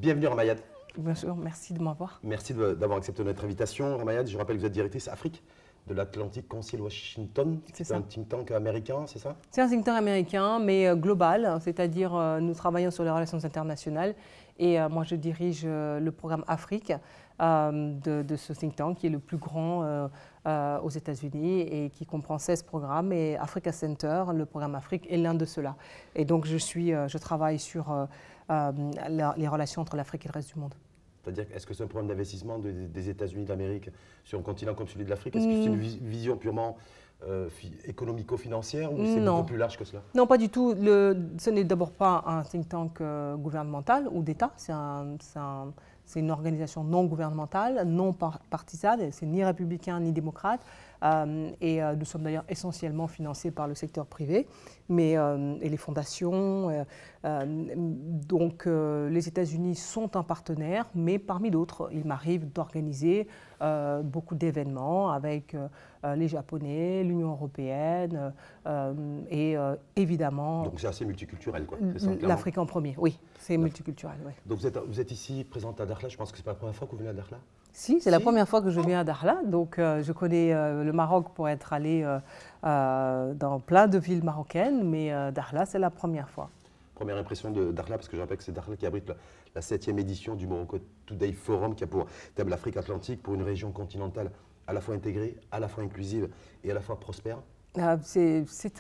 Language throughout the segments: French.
Bienvenue Ramayad. Bien sûr, merci de m'avoir. Merci d'avoir accepté notre invitation. Ramayad, je rappelle que vous êtes directrice Afrique de l'Atlantic Council Washington. C'est un think tank américain, c'est ça? C'est un think tank américain, mais global, c'est-à-dire nous travaillons sur les relations internationales et moi je dirige le programme Afrique de ce think tank qui est le plus grand aux États-Unis et qui comprend 16 programmes, et Africa Center, le programme Afrique, est l'un de ceux-là. Et donc je travaille sur les relations entre l'Afrique et le reste du monde. C'est-à-dire, est-ce que c'est un programme d'investissement des États-Unis d'Amérique sur un continent comme celui de l'Afrique? Est-ce que c'est une vision purement économico-financière ou c'est beaucoup plus large que cela? Non, pas du tout. Ce n'est d'abord pas un think tank gouvernemental ou d'État. C'est une organisation non gouvernementale, non partisane. C'est ni républicain ni démocrate. Et nous sommes d'ailleurs essentiellement financés par le secteur privé et les fondations. Donc les États-Unis sont un partenaire, mais parmi d'autres, il m'arrive d'organiser beaucoup d'événements avec les Japonais, l'Union européenne et évidemment… Donc c'est assez multiculturel, quoi. L'Afrique en premier, oui, c'est multiculturel. Oui. Donc vous êtes ici présente à Dakhla, je pense que ce n'est pas la première fois que vous venez à Dakhla? Si, c'est la première fois que je viens à Dakhla, donc je connais le Maroc pour être allé dans plein de villes marocaines, mais Dakhla, c'est la première fois. Première impression de Dakhla, parce que je rappelle que c'est Dakhla qui abrite la 7e édition du Morocco Today Forum, qui a pour thème l'Afrique Atlantique, pour une région continentale à la fois intégrée, à la fois inclusive et à la fois prospère. C'est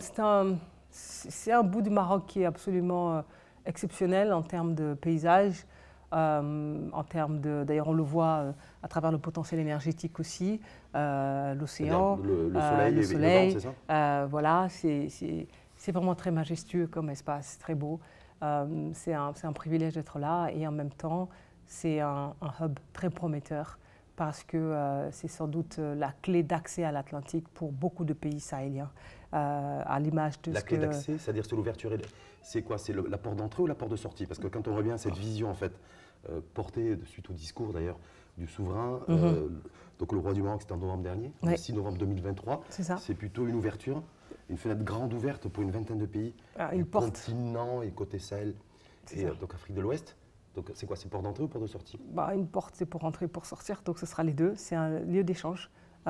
un bout du Maroc qui est absolument exceptionnel en termes de paysage. En termes d'ailleurs on le voit à travers le potentiel énergétique aussi, l'océan, le soleil, c'est ça? voilà, c'est vraiment très majestueux comme espace, très beau. C'est un privilège d'être là et en même temps c'est un hub très prometteur parce que c'est sans doute la clé d'accès à l'Atlantique pour beaucoup de pays sahéliens, à l'image de la clé d'accès, c'est-à-dire c'est l'ouverture, c'est quoi? C'est la porte d'entrée ou la porte de sortie? Parce que quand on revient à cette vision en fait, portée suite au discours d'ailleurs du souverain, donc le roi du Maroc c'était en novembre dernier, le 6 novembre 2023, c'est plutôt une ouverture, une fenêtre grande ouverte pour une vingtaine de pays, une porte. Continent et côté Sahel, et donc Afrique de l'Ouest. Donc c'est quoi, c'est porte d'entrée ou porte de sortie? Une porte c'est pour entrer, pour sortir, donc ce sera les deux. C'est un lieu d'échange,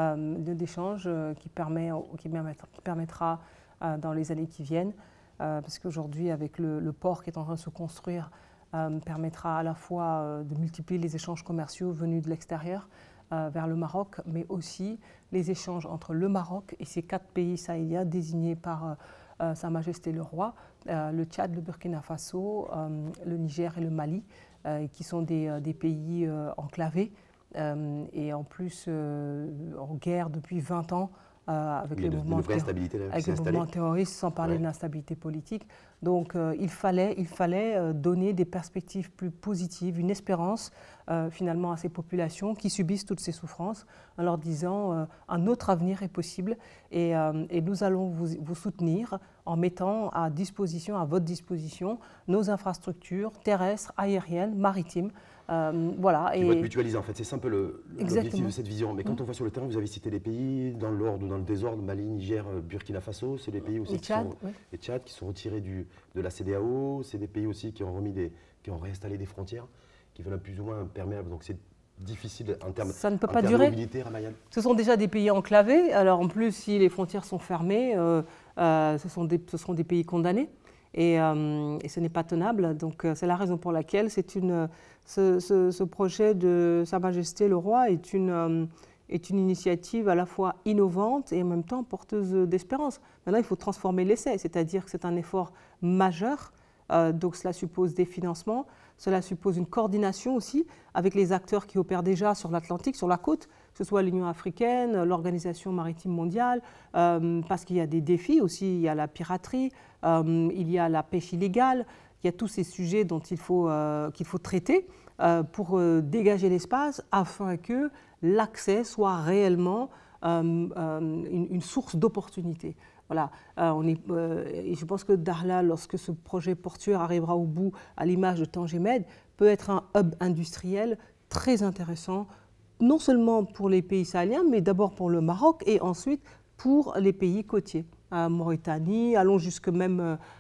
qui permettra dans les années qui viennent, parce qu'aujourd'hui avec le port qui est en train de se construire, permettra à la fois de multiplier les échanges commerciaux venus de l'extérieur vers le Maroc, mais aussi les échanges entre le Maroc et ces 4 pays sahéliens désignés par Sa Majesté le Roi, le Tchad, le Burkina Faso, le Niger et le Mali, qui sont des pays enclavés et en plus en guerre depuis 20 ans avec les mouvements terroristes, sans parler de l'instabilité politique. Donc il fallait donner des perspectives plus positives, une espérance finalement à ces populations qui subissent toutes ces souffrances, en leur disant un autre avenir est possible et nous allons vous soutenir en mettant à votre disposition, nos infrastructures terrestres, aériennes, maritimes. Voilà. Qui vont être mutualisées en fait, c'est ça un peu l'objectif de cette vision. Mais quand on voit sur le terrain, vous avez cité des pays dans l'ordre ou dans le désordre, Mali, Niger, Burkina Faso, c'est des pays aussi les Tchad qui sont retirés de la CEDEAO, c'est des pays aussi qui ont réinstallé des frontières, qui veulent plus ou moins imperméables. Donc c'est difficile en termes de mobilité, Ramayad. Ce sont déjà des pays enclavés. Alors en plus, si les frontières sont fermées, ce seront des pays condamnés. Et ce n'est pas tenable. Donc c'est la raison pour laquelle ce projet de Sa Majesté le Roi est une initiative à la fois innovante et en même temps porteuse d'espérance. Maintenant, il faut transformer l'essai, c'est-à-dire que c'est un effort majeur. Donc cela suppose des financements, cela suppose une coordination aussi avec les acteurs qui opèrent déjà sur l'Atlantique, sur la côte, que ce soit l'Union africaine, l'Organisation maritime mondiale, parce qu'il y a des défis aussi, il y a la piraterie, il y a la pêche illégale, il y a tous ces sujets dont qu'il faut traiter pour dégager l'espace afin que l'accès soit réellement une source d'opportunités. Voilà, et je pense que Dakhla, lorsque ce projet portuaire arrivera au bout, à l'image de Tangemed, peut être un hub industriel très intéressant, non seulement pour les pays sahéliens, mais d'abord pour le Maroc et ensuite pour les pays côtiers. Mauritanie, allons jusque même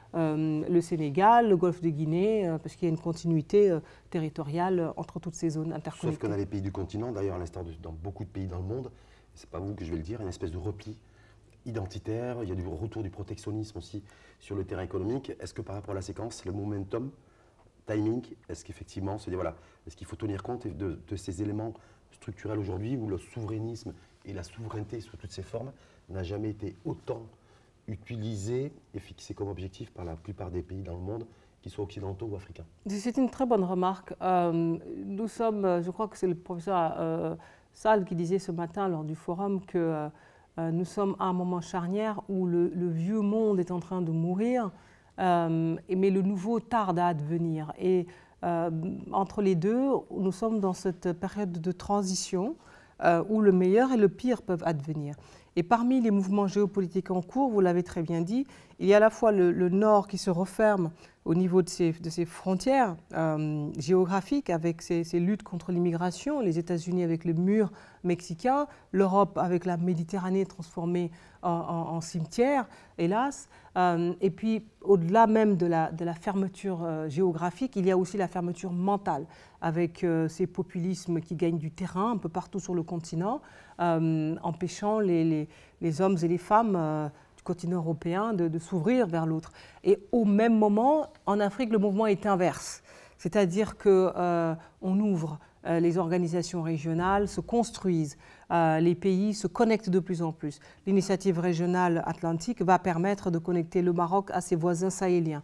le Sénégal, le golfe de Guinée, parce qu'il y a une continuité territoriale entre toutes ces zones interconnectées. Sauf qu'on a les pays du continent, d'ailleurs, à l'instar dans beaucoup de pays dans le monde, c'est pas vous que je vais le dire, une espèce de repli identitaire, il y a du retour du protectionnisme aussi sur le terrain économique. Est-ce que par rapport à la séquence, le momentum, timing, est-ce qu'effectivement, est-ce qu'il faut tenir compte de ces éléments structurels aujourd'hui où le souverainisme et la souveraineté sous toutes ses formes n'a jamais été autant utilisé et fixé comme objectif par la plupart des pays dans le monde, qu'ils soient occidentaux ou africains? C'est une très bonne remarque. Nous sommes, je crois que c'est le professeur Sall qui disait ce matin lors du forum que nous sommes à un moment charnière où le vieux monde est en train de mourir, mais le nouveau tarde à advenir. Et entre les deux, nous sommes dans cette période de transition où le meilleur et le pire peuvent advenir. Et parmi les mouvements géopolitiques en cours, vous l'avez très bien dit, il y a à la fois le Nord qui se referme au niveau de ses frontières géographiques avec ses luttes contre l'immigration, les États-Unis avec le mur mexicain, l'Europe avec la Méditerranée transformée en cimetière, hélas. Et puis, au-delà même de la fermeture géographique, il y a aussi la fermeture mentale, avec ces populismes qui gagnent du terrain un peu partout sur le continent, empêchant les hommes et les femmes du continent européen de s'ouvrir vers l'autre. Et au même moment, en Afrique, le mouvement est inverse. C'est-à-dire qu'on ouvre, les organisations régionales se construisent, les pays se connectent de plus en plus. L'initiative régionale atlantique va permettre de connecter le Maroc à ses voisins sahéliens.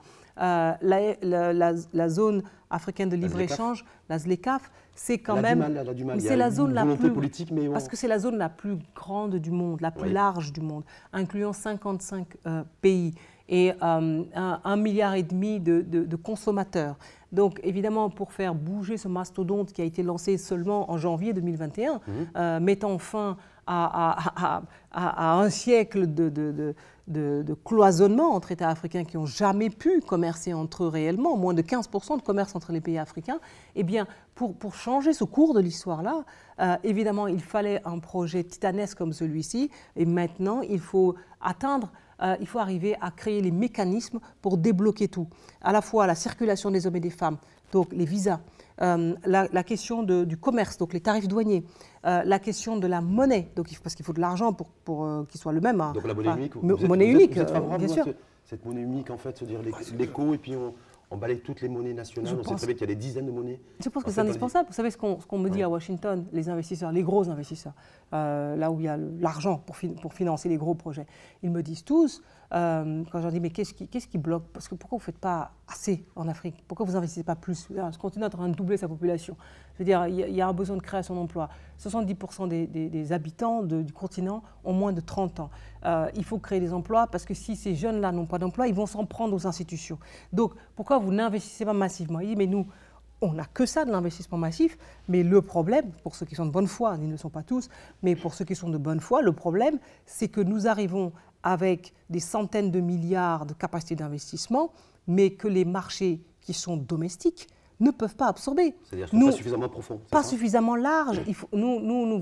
La zone africaine de libre-échange, la ZLECAf, c'est quand même... C'est la zone la plus... Parce que c'est la zone la plus grande du monde, la plus large du monde, incluant 55 pays et 1,5 milliard de consommateurs. Donc évidemment, pour faire bouger ce mastodonte qui a été lancé seulement en janvier 2021, mettant fin à un siècle de cloisonnement entre États africains qui n'ont jamais pu commercer entre eux réellement, moins de 15% de commerce entre les pays africains, eh bien, pour changer ce cours de l'histoire-là, évidemment, il fallait un projet titanesque comme celui-ci, et maintenant, il faut arriver à créer les mécanismes pour débloquer tout, à la fois la circulation des hommes et des femmes, donc les visas, la question du commerce, donc les tarifs douaniers, la question de la monnaie, donc, parce qu'il faut de l'argent pour qu'il soit le même. Donc la monnaie unique, vous êtes favorable, bien sûr. Cette monnaie unique, en fait, se dire l'éco, et puis on balaye toutes les monnaies nationales, on sait très bien qu'il y a des dizaines de monnaies. Je pense que c'est indispensable. Vous savez ce qu'on me dit à Washington, les investisseurs, les gros investisseurs, là où il y a l'argent pour financer les gros projets. Ils me disent tous, quand je leur dis mais qu'est-ce qui bloque? Parce que pourquoi vous ne faites pas assez en Afrique? Pourquoi vous n'investissez pas plus? Ce continent est en train de doubler sa population. Je veux dire, il y a un besoin de création d'emplois. 70% des habitants du continent ont moins de 30 ans. Il faut créer des emplois parce que si ces jeunes-là n'ont pas d'emploi, ils vont s'en prendre aux institutions. Donc, pourquoi vous n'investissez pas massivement? Il dit, mais nous, on n'a que ça de l'investissement massif, mais le problème, pour ceux qui sont de bonne foi, ils ne le sont pas tous, mais pour ceux qui sont de bonne foi, le problème, c'est que nous arrivons avec des centaines de milliards de capacités d'investissement, mais que les marchés qui sont domestiques ne peuvent pas absorber. C'est-à-dire qu'ils ne sont pas suffisamment profonds. Pas suffisamment larges. Nous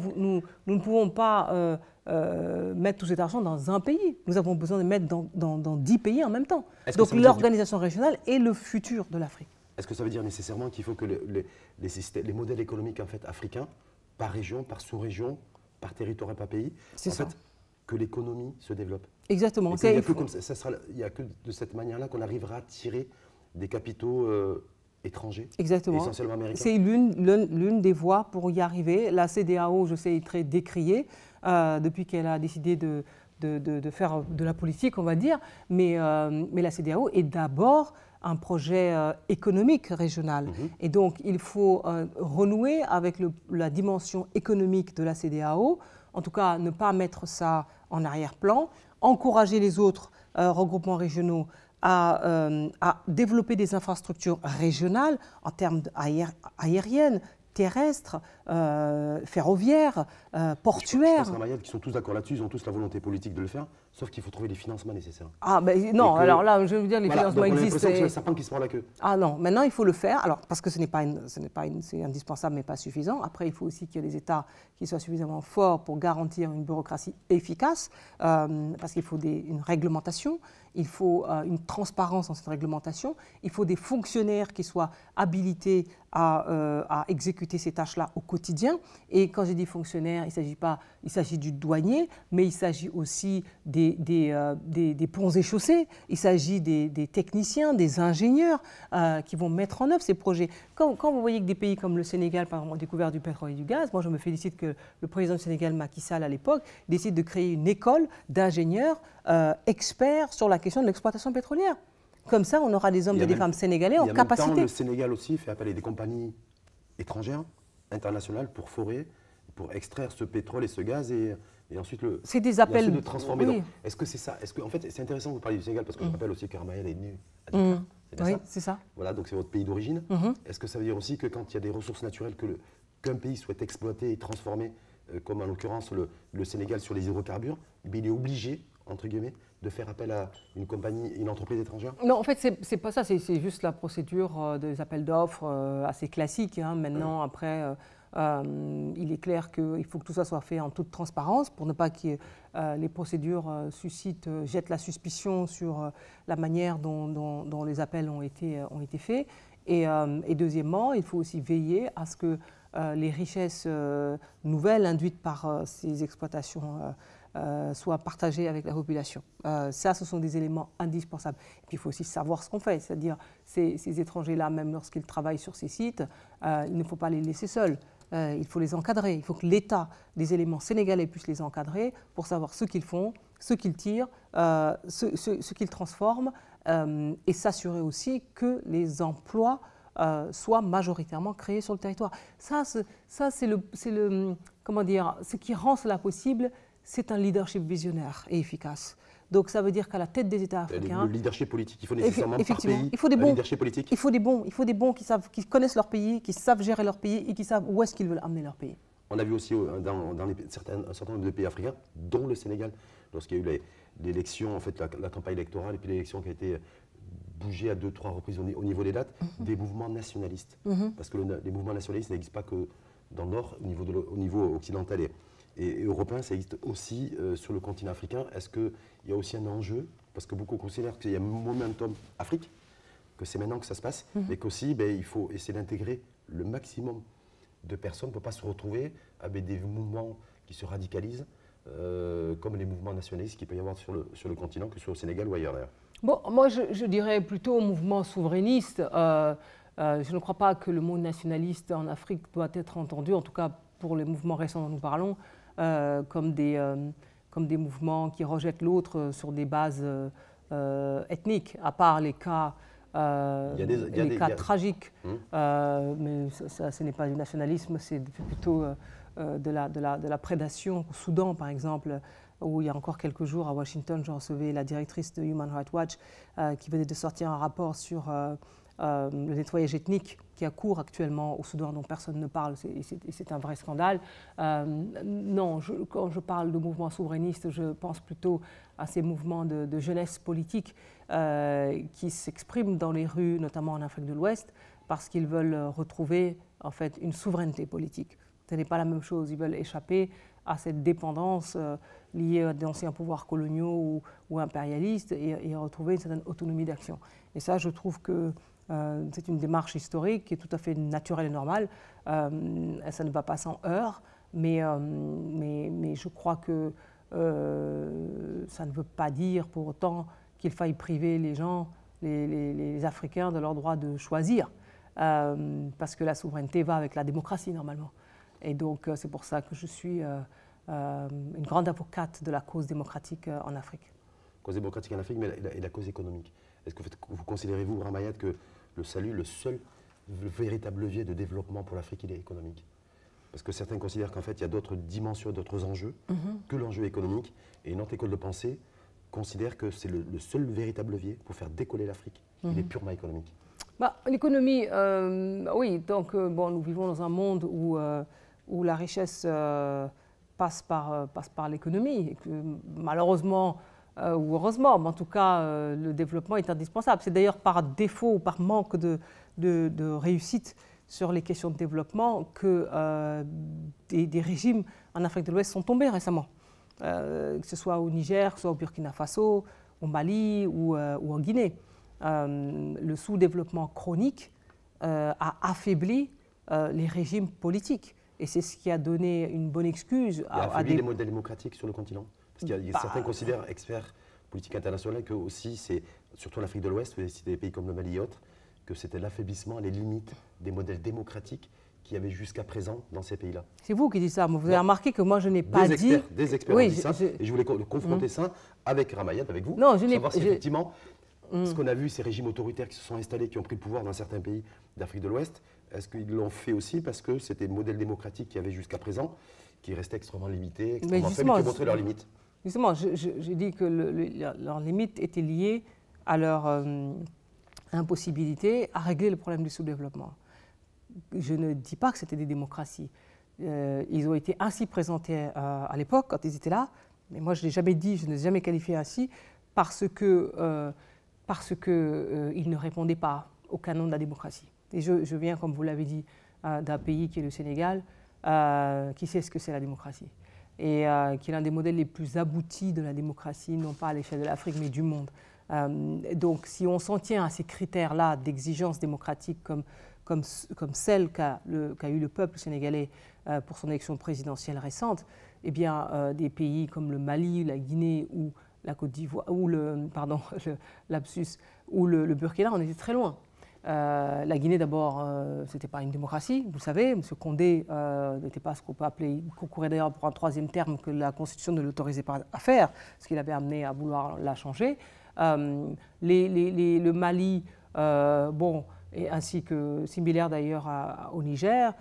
ne pouvons pas mettre tout cet argent dans un pays. Nous avons besoin de mettre dans 10 pays en même temps. Donc l'organisation régionale est le futur de l'Afrique. Est-ce que ça veut dire nécessairement qu'il faut que les modèles économiques en fait, africains, par région, par sous-région, par territoire et par pays, que l'économie se développe? Exactement. Il n'y a que de cette manière-là qu'on arrivera à tirer des capitaux étrangers, essentiellement américains. C'est l'une des voies pour y arriver. La CEDEAO, je sais, est très décriée depuis qu'elle a décidé de faire de la politique, on va dire. Mais la CEDEAO est d'abord un projet économique régional. Et donc, il faut renouer avec la dimension économique de la CEDEAO, en tout cas ne pas mettre ça en arrière-plan, encourager les autres regroupements régionaux à développer des infrastructures régionales en termes aériennes, terrestres, ferroviaires, portuaires. Je pense qu'en qui sont tous d'accord là-dessus, ils ont tous la volonté politique de le faire, sauf qu'il faut trouver les financements nécessaires. Ah ben non, alors là, je veux dire, les financements existent. C'est le serpent qui se mord la queue. Ah non, maintenant il faut le faire, alors, parce que c'est indispensable mais pas suffisant. Après, il faut aussi qu'il y ait des États qui soient suffisamment forts pour garantir une bureaucratie efficace, parce qu'il faut une réglementation, il faut une transparence dans cette réglementation, il faut des fonctionnaires qui soient habilités à exécuter ces tâches-là au quotidien. Et quand je dis fonctionnaires, il s'agit du douanier, mais il s'agit aussi des ponts et chaussées, il s'agit des techniciens, des ingénieurs qui vont mettre en œuvre ces projets. Quand vous voyez que des pays comme le Sénégal, par exemple, ont découvert du pétrole et du gaz, moi je me félicite que le président du Sénégal, Macky Sall, à l'époque, décide de créer une école d'ingénieurs experts sur la question de l'exploitation pétrolière. Comme ça, on aura des hommes et des femmes sénégalais en capacité. En même temps, le Sénégal aussi fait appel à des compagnies étrangères, internationales, pour forer, pour extraire ce pétrole et ce gaz et ensuite le. C'est des appels de transformer. Oui. Est-ce que c'est ça? En fait, c'est intéressant que vous parliez du Sénégal parce que je rappelle aussi qu'Armaël est né à Dakar. Oui, c'est ça. Voilà, donc c'est votre pays d'origine. Est-ce que ça veut dire aussi que quand il y a des ressources naturelles qu'un pays souhaite exploiter et transformer, comme en l'occurrence le Sénégal sur les hydrocarbures, il est obligé, entre guillemets, de faire appel à une compagnie, une entreprise étrangère? Non, en fait, c'est pas ça, c'est juste la procédure des appels d'offres assez classique. Maintenant, après, il est clair qu'il faut que tout ça soit fait en toute transparence pour ne pas que les procédures jettent la suspicion sur la manière dont les appels ont été faits. Et deuxièmement, il faut aussi veiller à ce que les richesses nouvelles induites par ces exploitations soient partagées avec la population. Ça, ce sont des éléments indispensables. Et puis, il faut aussi savoir ce qu'on fait, c'est-à-dire ces étrangers-là, même lorsqu'ils travaillent sur ces sites, il ne faut pas les laisser seuls. Il faut les encadrer. Il faut que l'État, des éléments sénégalais, puisse les encadrer pour savoir ce qu'ils font, ce qu'ils tirent, ce qu'ils transforment, et s'assurer aussi que les emplois soient majoritairement créés sur le territoire. Ça c'est comment dire, ce qui rend cela possible, c'est un leadership visionnaire et efficace. Donc ça veut dire qu'à la tête des États africains… Le leadership politique, il faut nécessairement par pays il faut des bons leadership politique. Il faut des bons qui connaissent leur pays, qui savent gérer leur pays et qui savent où est-ce qu'ils veulent amener leur pays. On a vu aussi dans un certain nombre de pays africains, dont le Sénégal, lorsqu'il y a eu l'élection, en fait, la campagne électorale et puis l'élection qui a été bougée à 2-3 reprises au niveau des dates, des mouvements nationalistes. Parce que les mouvements nationalistes n'existent pas que dans le Nord, au niveau occidental et européen, ça existe aussi sur le continent africain. Est-ce qu'il y a aussi un enjeu? Parce que beaucoup considèrent qu'il y a un momentum Afrique, que c'est maintenant que ça se passe, mais qu'aussi il faut essayer d'intégrer le maximum de personnes pour ne pas se retrouver avec des mouvements qui se radicalisent, comme les mouvements nationalistes qu'il peut y avoir sur le continent, que ce soit au Sénégal ou ailleurs d'ailleurs. Bon, moi je dirais plutôt au mouvement souverainiste. Je ne crois pas que le mot nationaliste en Afrique doit être entendu, en tout cas pour les mouvements récents dont nous parlons, comme des mouvements qui rejettent l'autre sur des bases ethniques, à part les cas, tragiques. Mais ça, ce n'est pas du nationalisme, c'est plutôt de la prédation. Au Soudan, par exemple, où il y a encore quelques jours à Washington, je recevais la directrice de Human Rights Watch qui venait de sortir un rapport sur le nettoyage ethnique qui a cours actuellement au Soudan, dont personne ne parle, et c'est un vrai scandale. Non, quand je parle de mouvements souverainistes, je pense plutôt à ces mouvements de jeunesse politique qui s'expriment dans les rues, notamment en Afrique de l'Ouest, parce qu'ils veulent retrouver en fait une souveraineté politique. Ce n'est pas la même chose, ils veulent échapper à cette dépendance liée à d'anciens pouvoirs coloniaux ou impérialistes et retrouver une certaine autonomie d'action. Et ça, je trouve que c'est une démarche historique qui est tout à fait naturelle et normale. Ça ne va pas sans heurts, mais je crois que ça ne veut pas dire pour autant qu'il faille priver les gens, les Africains, de leur droit de choisir, parce que la souveraineté va avec la démocratie normalement. Et donc c'est pour ça que je suis une grande avocate de la cause démocratique en Afrique. Cause démocratique en Afrique, mais et la cause économique. Est-ce que vous considérez, vous, Ramayad, que le seul véritable levier de développement pour l'Afrique, il est économique? Parce que certains considèrent qu'en fait, il y a d'autres dimensions, d'autres enjeux que l'enjeu économique. Et une autre école de pensée considère que c'est le seul véritable levier pour faire décoller l'Afrique. Il est purement économique. L'économie, oui, donc nous vivons dans un monde où la richesse passe par l'économie. Malheureusement, ou heureusement, mais en tout cas, le développement est indispensable. C'est d'ailleurs par défaut ou par manque de réussite sur les questions de développement que des régimes en Afrique de l'Ouest sont tombés récemment. Que ce soit au Niger, que ce soit au Burkina Faso, au Mali ou en Guinée. Le sous-développement chronique a affaibli les régimes politiques. Et c'est ce qui a donné une bonne excuse à des modèles démocratiques sur le continent. Parce qu'il y a certains considèrent, experts politique internationale, que aussi c'est, surtout en Afrique de l'Ouest, vous avez cité des pays comme le Mali et autres, que c'était l'affaiblissement, les limites des modèles démocratiques qu'il y avait jusqu'à présent dans ces pays-là. C'est vous qui dites ça. Vous avez remarqué que moi, je n'ai pas dit... Des experts ont dit ça, et je voulais confronter ça avec Ramayad, avec vous, non, je n'ai savoir si effectivement, ce qu'on a vu, ces régimes autoritaires qui se sont installés, qui ont pris le pouvoir dans certains pays d'Afrique de l'Ouest, est-ce qu'ils l'ont fait aussi parce que c'était le modèle démocratique qu'il y avait jusqu'à présent, qui restait extrêmement limité, extrêmement faible, qui montrait leurs limites? Justement, j'ai dit que leurs limites étaient liées à leur impossibilité à régler le problème du sous-développement. Je ne dis pas que c'était des démocraties. Ils ont été ainsi présentés à l'époque, quand ils étaient là, mais moi je ne l'ai jamais dit, je ne les ai jamais qualifiés ainsi, parce qu'ils ne répondaient pas au canon de la démocratie. Et je viens, comme vous l'avez dit, d'un pays qui est le Sénégal, qui sait ce que c'est la démocratie, et qui est l'un des modèles les plus aboutis de la démocratie, non pas à l'échelle de l'Afrique, mais du monde. Donc si on s'en tient à ces critères-là d'exigence démocratique comme celle qu'a eu le peuple sénégalais pour son élection présidentielle récente, eh bien, des pays comme le Mali, la Guinée ou la Côte d'Ivoire, ou le Burkina, on était très loin. La Guinée, d'abord, ce n'était pas une démocratie, vous savez. M. Condé n'était pas ce qu'on peut appeler, il concourait d'ailleurs pour un troisième terme que la Constitution ne l'autorisait pas à faire, ce qui l'avait amené à vouloir la changer. Le Mali, bon, et ainsi que similaire d'ailleurs au Niger,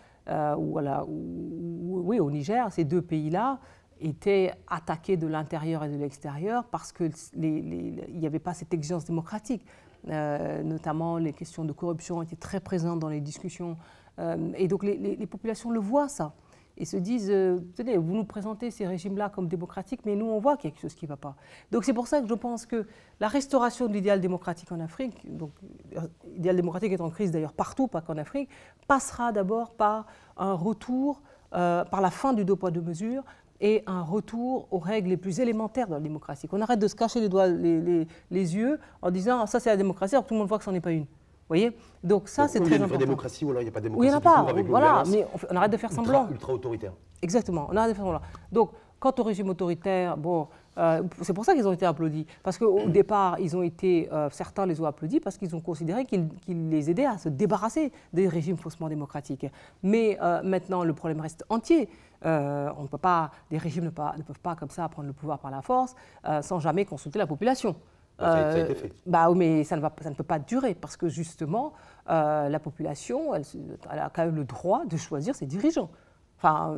oui, au Niger, ces deux pays-là étaient attaqués de l'intérieur et de l'extérieur parce qu'il n'y avait pas cette exigence démocratique. Notamment les questions de corruption étaient très présentes dans les discussions. Et donc les populations le voient, ça, et se disent, tenez, vous nous présentez ces régimes-là comme démocratiques, mais nous on voit qu'il y a quelque chose qui ne va pas. Donc c'est pour ça que je pense que la restauration de l'idéal démocratique en Afrique, donc l'idéal démocratique est en crise d'ailleurs partout, pas qu'en Afrique, passera d'abord par un retour, par la fin du deux poids deux mesures, et un retour aux règles les plus élémentaires de la démocratie. Qu'on arrête de se cacher les yeux en disant ça c'est la démocratie alors que tout le monde voit que ce n'en est pas une. Vous voyez? Donc ça c'est très important. Il y a une vraie démocratie ou alors il n'y a pas de démocratie? Il n'y en a pas, voilà, mais on arrête de faire semblant. Ultra autoritaire. Exactement, on arrête de faire semblant. Donc quant au régime autoritaire, bon, c'est pour ça qu'ils ont été applaudis. Parce qu'au départ, ils ont été, certains les ont applaudis parce qu'ils ont considéré qu'ils les aidaient à se débarrasser des régimes faussement démocratiques. Mais maintenant, le problème reste entier. On ne peut pas, des régimes ne peuvent pas comme ça prendre le pouvoir par la force sans jamais consulter la population. Ça a été fait. Bah, mais ça ne peut pas durer parce que justement, la population, elle a quand même le droit de choisir ses dirigeants. Enfin,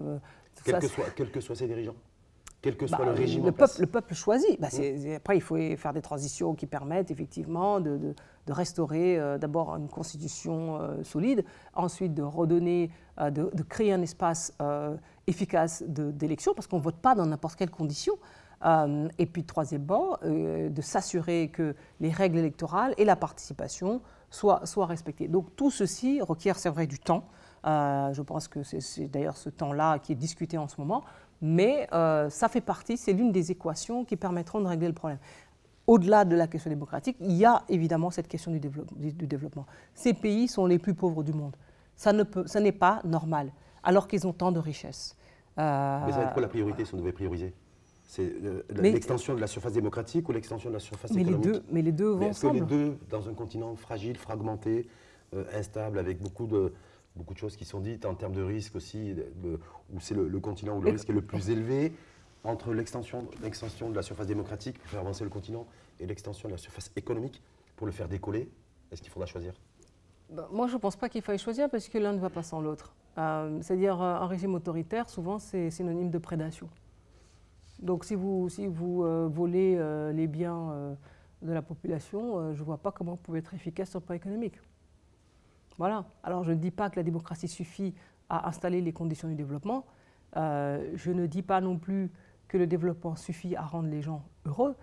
quels que soient ses dirigeants, quel que soit le régime en place. Le peuple choisit. Bah, après, il faut faire des transitions qui permettent effectivement de restaurer d'abord une constitution solide, ensuite de redonner, de créer un espace efficace d'élection, parce qu'on ne vote pas dans n'importe quelle condition. Et puis troisièmement, de s'assurer que les règles électorales et la participation soient respectées. Donc tout ceci requiert, c'est vrai, du temps. Je pense que c'est d'ailleurs ce temps-là qui est discuté en ce moment, mais ça fait partie, c'est l'une des équations qui permettront de régler le problème. Au-delà de la question démocratique, il y a évidemment cette question du développement. Ces pays sont les plus pauvres du monde. Ça n'est pas normal, alors qu'ils ont tant de richesses. Mais ça va être quoi la priorité si on devait prioriser? C'est l'extension de la surface démocratique ou l'extension de la surface économique? Mais les deux vont ensemble. Est-ce que les deux, dans un continent fragile, fragmenté, instable, avec beaucoup de choses qui sont dites en termes de risque aussi, où c'est le continent où le risque est le plus élevé, entre l'extension de la surface démocratique pour faire avancer le continent et l'extension de la surface économique pour le faire décoller, est-ce qu'il faudra choisir? Moi, je ne pense pas qu'il faille choisir parce que l'un ne va pas sans l'autre. C'est-à-dire un régime autoritaire, souvent, c'est synonyme de prédation. Donc si vous volez les biens de la population, je ne vois pas comment vous pouvez être efficace sur le plan économique. Voilà. Alors je ne dis pas que la démocratie suffit à installer les conditions du développement. Je ne dis pas non plus que le développement suffit à rendre les gens heureux.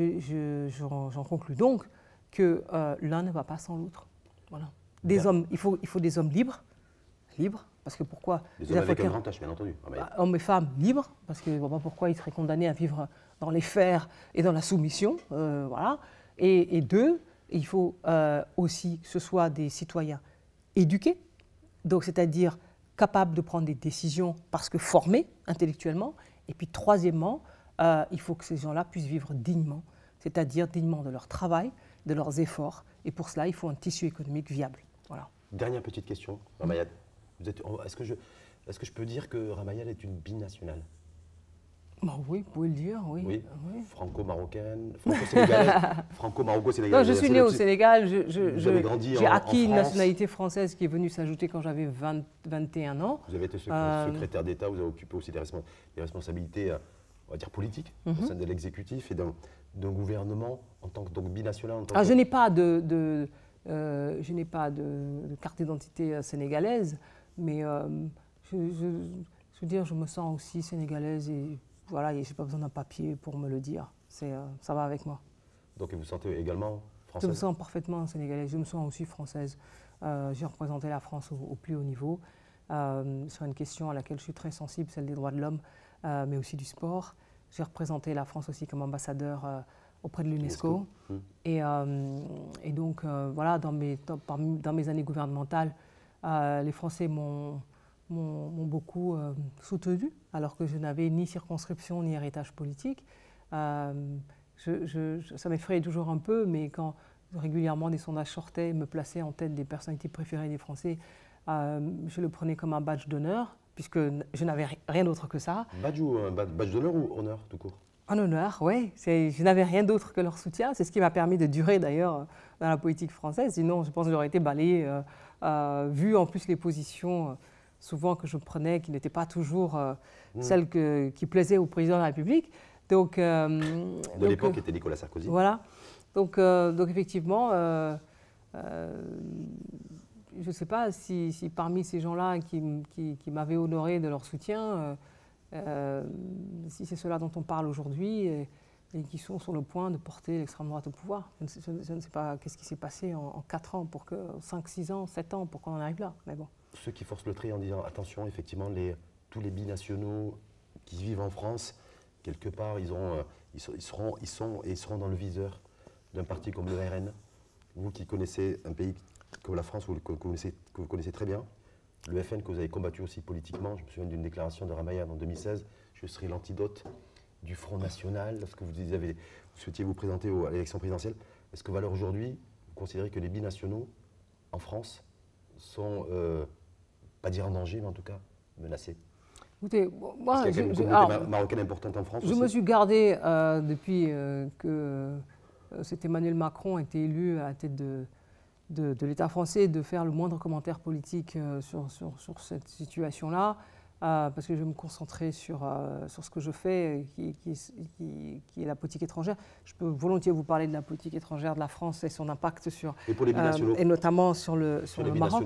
J'en conclus donc que l'un ne va pas sans l'autre. Voilà. Il faut des hommes libres, Parce que pourquoi les hommes avec un grand H, bien entendu. Hommes et femmes libres, parce que je ne vois pas pourquoi ils seraient condamnés à vivre dans les fers et dans la soumission. Voilà. Et deux, il faut aussi que ce soit des citoyens éduqués, donc c'est-à-dire capables de prendre des décisions parce que formés intellectuellement. Et puis troisièmement, il faut que ces gens-là puissent vivre dignement, c'est-à-dire dignement de leur travail, de leurs efforts. Et pour cela, il faut un tissu économique viable. Voilà. Dernière petite question, Ramayad. Est-ce que je peux dire que Ramayad est une binationale? Oui, vous pouvez le dire, oui. Oui, franco-marocaine, franco-maroco-sénégalaise. Non, je suis née au Sénégal, j'ai acquis une nationalité française qui est venue s'ajouter quand j'avais 21 ans. Vous avez été secrétaire d'État, vous avez occupé aussi des responsabilités, on va dire, politiques au sein de l'exécutif et d'un gouvernement en tant que binational. Je n'ai pas de carte d'identité sénégalaise, mais je veux dire, je me sens aussi sénégalaise et voilà, je n'ai pas besoin d'un papier pour me le dire. Ça va avec moi. Donc vous vous sentez également française? Je me sens parfaitement sénégalaise. Je me sens aussi française. J'ai représenté la France au plus haut niveau sur une question à laquelle je suis très sensible, celle des droits de l'homme, mais aussi du sport. J'ai représenté la France aussi comme ambassadeur auprès de l'UNESCO. Et donc, voilà, dans mes années gouvernementales, les Français m'ont beaucoup soutenu, alors que je n'avais ni circonscription ni héritage politique. Ça m'effrayait toujours un peu, mais quand régulièrement des sondages sortaient et me plaçaient en tête des personnalités préférées des Français, je le prenais comme un badge d'honneur, puisque je n'avais rien d'autre que ça. Badge d'honneur ou honneur tout court? Un honneur, oui. Je n'avais rien d'autre que leur soutien. C'est ce qui m'a permis de durer d'ailleurs dans la politique française. Sinon, je pense que j'aurais été balayée, vu en plus les positions souvent que je prenais, qui n'étaient pas toujours celles qui plaisaient au président de la République. De l'époque était Nicolas Sarkozy. Voilà. Donc effectivement, je ne sais pas si parmi ces gens-là qui m'avaient honoré de leur soutien, si c'est ceux-là dont on parle aujourd'hui et qui sont sur le point de porter l'extrême droite au pouvoir. Je ne sais pas qu'est-ce qui s'est passé en 4 ans, 5, 6 ans, 7 ans pour qu'on en arrive là. Mais bon. Ceux qui forcent le trait en disant attention, effectivement, tous les binationaux qui vivent en France, quelque part, ils seront dans le viseur d'un parti comme le RN. Vous qui connaissez un pays comme la France, que vous connaissez très bien, le FN que vous avez combattu aussi politiquement, je me souviens d'une déclaration de Ramayad en 2016, je serai l'antidote du Front National, lorsque vous souhaitiez vous présenter à l'élection présidentielle. Est-ce que valeur aujourd'hui, vous considérez que les binationaux en France sont, pas dire en danger, mais en tout cas menacés? Écoutez, moi, il y a une communauté marocaine importante en France aussi. Je me suis gardé depuis que cet Emmanuel Macron a été élu à la tête de l'État français de faire le moindre commentaire politique sur cette situation-là, parce que je vais me concentrer sur ce que je fais, qui est la politique étrangère. Je peux volontiers vous parler de la politique étrangère de la France et son impact et notamment sur le Maroc.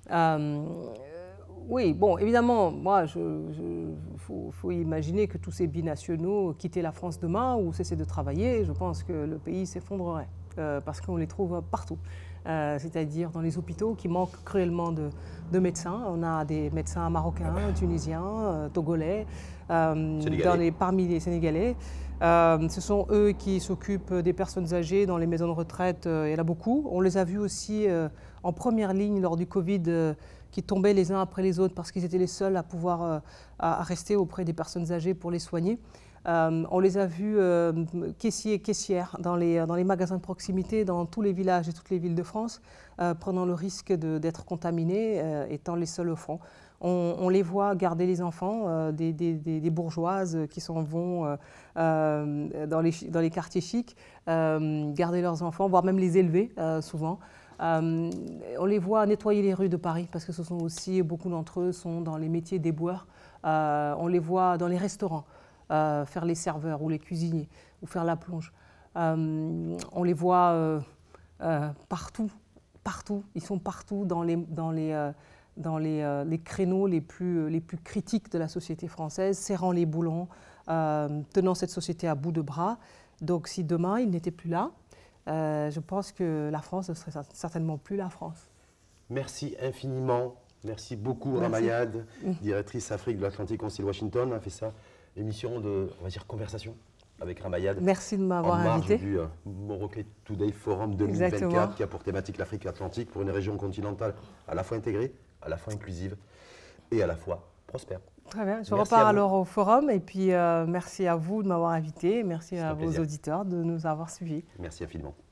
Oui, bon, évidemment, moi, faut imaginer que tous ces binationaux quittaient la France demain ou cessaient de travailler. Je pense que le pays s'effondrerait parce qu'on les trouve partout. C'est-à-dire dans les hôpitaux qui manquent cruellement de médecins. On a des médecins marocains, tunisiens, togolais, parmi les Sénégalais. Ce sont eux qui s'occupent des personnes âgées dans les maisons de retraite. Il y en a beaucoup. On les a vus aussi en première ligne lors du Covid, qui tombaient les uns après les autres parce qu'ils étaient les seuls à pouvoir à rester auprès des personnes âgées pour les soigner. On les a vus caissiers et caissières dans les magasins de proximité, dans tous les villages et toutes les villes de France, prenant le risque d'être contaminés, étant les seuls au front. On les voit garder les enfants, des bourgeoises qui s'en vont dans les quartiers chics, garder leurs enfants, voire même les élever souvent. On les voit nettoyer les rues de Paris parce que ce sont aussi, beaucoup d'entre eux sont dans les métiers d'éboueurs. On les voit dans les restaurants. Faire les serveurs ou les cuisiniers, ou faire la plonge. On les voit partout. Ils sont partout dans les créneaux les plus critiques de la société française, serrant les boulons, tenant cette société à bout de bras. Donc si demain ils n'étaient plus là, je pense que la France ne serait certainement plus la France. Merci infiniment Merci beaucoup, Ramayad, directrice Afrique de l'Atlantic Council Washington. On a fait ça, émission de, on va dire, conversation avec Ramayad. Merci de m'avoir invité. En marge du Morocco Today Forum 2024, exactement, qui a pour thématique l'Afrique atlantique pour une région continentale à la fois intégrée, à la fois inclusive et à la fois prospère. Très bien, je repars alors au forum et puis merci à vous de m'avoir invité, merci à vos auditeurs de nous avoir suivis. Merci infiniment.